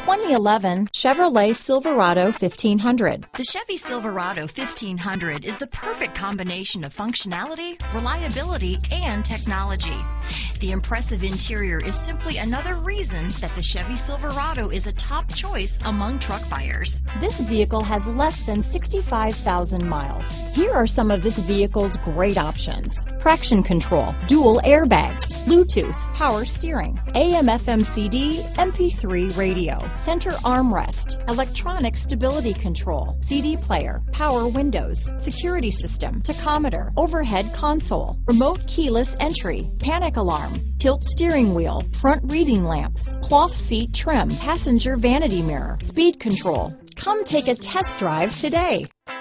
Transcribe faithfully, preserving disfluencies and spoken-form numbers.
twenty eleven Chevrolet Silverado fifteen hundred. The Chevy Silverado fifteen hundred is the perfect combination of functionality, reliability, and technology. The impressive interior is simply another reason that the Chevy Silverado is a top choice among truck buyers. This vehicle has less than sixty-five thousand miles. Here are some of this vehicle's great options: traction control, dual airbags, Bluetooth, power steering, A M F M C D, M P three radio, center armrest, electronic stability control, C D player, power windows, security system, tachometer, overhead console, remote keyless entry, panic alarm, tilt steering wheel, front reading lamps, cloth seat trim, passenger vanity mirror, speed control. Come take a test drive today.